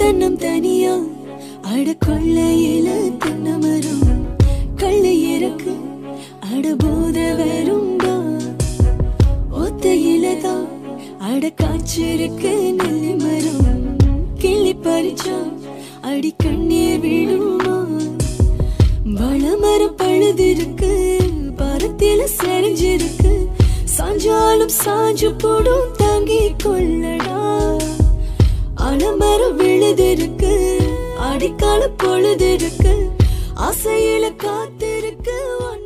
தன்னம் தனியா அட கொள்ளையில தென்னை மரம் கள்ளை இறக்கு அட போத வரும்பா ஒத்தையிலதான் அட காய்ச்சிருக்கு நெல்லி மரம் கிள்ளி பறிச்சா அடி கண்ணீர் விழுமா வளமரம் பழுதிருக்கு பரத்தில செறிஞ்சிருக்கு சாஞ்சாலும் சாஞ்சு போடும் தாங்கி கொள்ளடா அலமரம் விழுதிருக்கு அடிக்கால பொழுதிருக்கு ஆசையில காத்திருக்கு